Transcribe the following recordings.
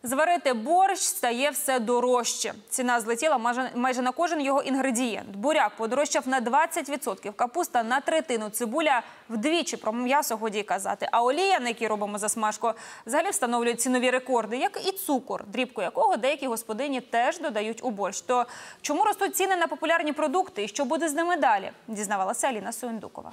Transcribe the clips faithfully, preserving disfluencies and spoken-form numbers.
Зварити борщ стає все дорожче. Ціна злетіла майже, майже на кожен його інгредієнт. Буряк подорожчав на двадцять відсотків, капуста на третину, цибуля вдвічі, про м'ясо годі казати. А олія, на якій робимо засмажку, взагалі встановлює цінові рекорди, як і цукор, дрібку якого деякі господині теж додають у борщ. То чому ростуть ціни на популярні продукти і що буде з ними далі, дізнавалася Аліна Суєндукова.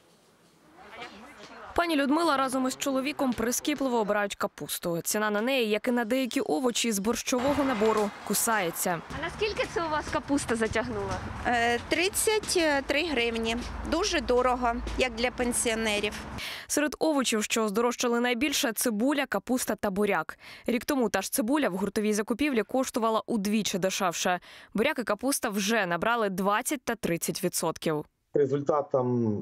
Пані Людмила разом із чоловіком прискіпливо обирають капусту. Ціна на неї, як і на деякі овочі з борщового набору, кусається. А наскільки це у вас капуста затягнула? тридцять три гривні. Дуже дорого, як для пенсіонерів. Серед овочів, що здорожчали найбільше – цибуля, капуста та буряк. Рік тому та ж цибуля в гуртовій закупівлі коштувала удвічі дешевше. Буряк і капуста вже набрали двадцять та тридцять відсотків. Результатом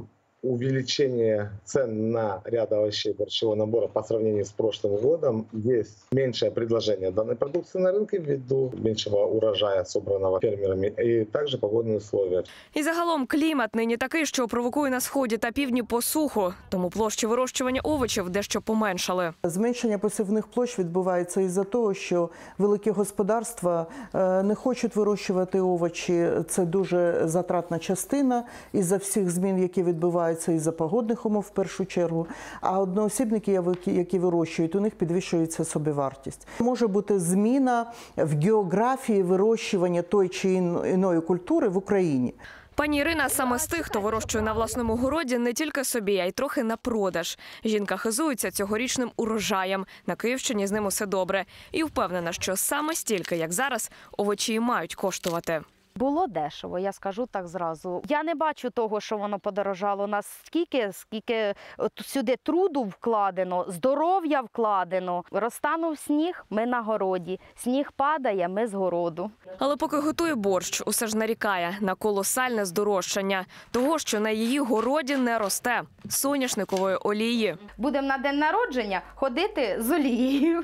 увеличение цен на ряд овощей борщевого набора по сравнению с прошлым годом есть меньшее предложение данной продукции на рынке ввиду меньшего урожая, собранного фермерами, и также погодные условия. І загалом клімат нині такий, що провокує на сході та півдні посуху, тому площі вирощування овочів дещо поменшали. Зменшення посівних площ відбувається із-за того, що великі господарства не хочуть вирощувати овочі. Це дуже затратна частина із-за всіх змін, які відбуваються. Це із-за погодних умов в першу чергу, а одноосібники, які вирощують, у них підвищується собівартість. Може бути зміна в географії вирощування той чи іної культури в Україні. Пані Ірина саме з тих, хто вирощує на власному городі не тільки собі, а й трохи на продаж. Жінка хизується цьогорічним урожаєм. На Київщині з ним усе добре. І впевнена, що саме стільки, як зараз, овочі і мають коштувати. Було дешево, я скажу так зразу. Я не бачу того, що воно подорожало наскільки, скільки сюди труду вкладено, здоров'я вкладено. Розтанув сніг, ми на городі. Сніг падає, ми з городу. Але поки готує борщ, усе ж нарікає на колосальне здорожчання. Того, що на її городі не росте – соняшникової олії. Будемо на день народження ходити з олією.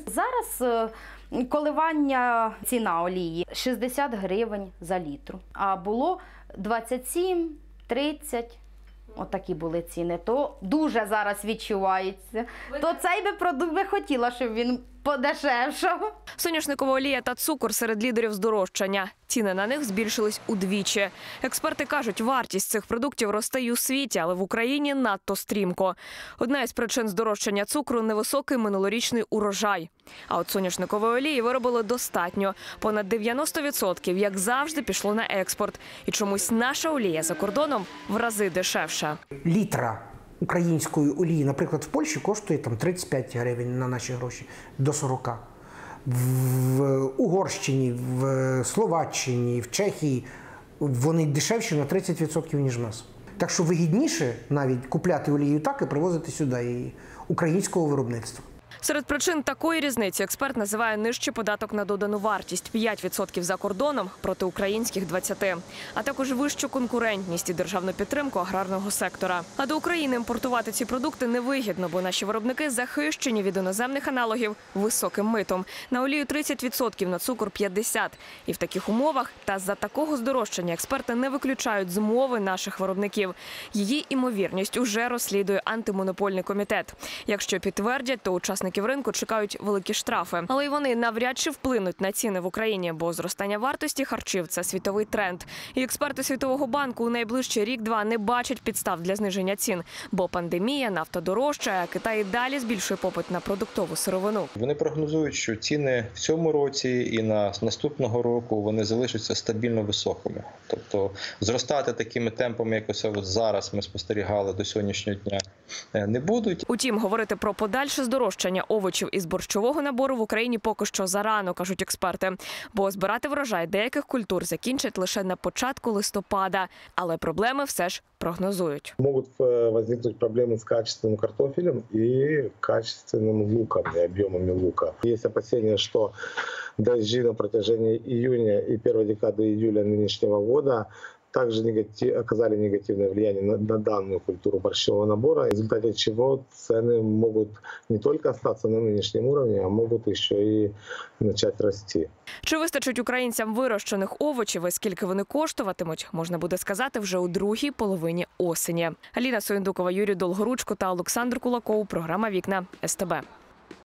Зараз коливання ціна олії – шістдесят гривень за літру. А було двадцять сім, тридцять. Отакі були ціни. То дуже зараз відчувається. То цей би продукт би хотіла, щоб він подешевшав. Соняшникова олія та цукор серед лідерів здорожчання. Ціни на них збільшились удвічі. Експерти кажуть, вартість цих продуктів росте й у світі, але в Україні надто стрімко. Одна із причин здорожчання цукру – невисокий минулорічний урожай. А от соняшникової олії виробили достатньо. Понад дев'яносто відсотків, як завжди, пішло на експорт. І чомусь наша олія за кордоном в рази дешевша. Літра української олії, наприклад, в Польщі коштує там тридцять п'ять гривень на наші гроші, до сорока. В Угорщині, в Словаччині, в Чехії вони дешевші на тридцять відсотків, ніж в нас. Так що вигідніше навіть купляти олію так і привозити сюди її українського виробництва. Серед причин такої різниці експерт називає нижчий податок на додану вартість – п'ять відсотків за кордоном проти українських двадцяти. А також вищу конкурентність і державну підтримку аграрного сектора. А до України імпортувати ці продукти невигідно, бо наші виробники захищені від іноземних аналогів високим митом. На олію тридцять відсотків, на цукор – п'ятдесят відсотків. І в таких умовах та за такого здорожчання експерти не виключають змови наших виробників. Її імовірність уже розслідує антимонопольний комітет. Якщо підтвердять, то учасники ринку чекають великі штрафи. Але й вони навряд чи вплинуть на ціни в Україні, бо зростання вартості харчів – це світовий тренд. І експерти Світового банку у найближчий рік-два не бачать підстав для зниження цін. Бо пандемія, нафта дорожчає, а Китай далі збільшує попит на продуктову сировину. Вони прогнозують, що ціни в цьому році і на наступного року вони залишаться стабільно високими. Тобто зростати такими темпами, як ось от зараз ми спостерігали до сьогоднішнього дня, не будуть. Утім, говорити про подальше здорожчання овочів із борщового набору в Україні поки що зарано, кажуть експерти. Бо збирати врожай деяких культур закінчать лише на початку листопада. Але проблеми все ж прогнозують. Можуть виникнути проблеми з качественним картофелем і качественним луком, і об'ємами лука. Є опасения, що дожди на протяжении июня и первой декады июля нынешнего года также негатив, оказали негативное влияние на, на данную культуру борщевого набора, в результате чего цены могут не только остаться на нынешнем уровне, а могут еще и начать расти. Чи вистачить українцям вирощених овочів і скільки вони коштуватимуть, можна буде сказати вже у другій половині осені. Аліна Суєндукова, Юрій Долгоручко та Олександр Кулаков. Програма «Вікна» ес те бе.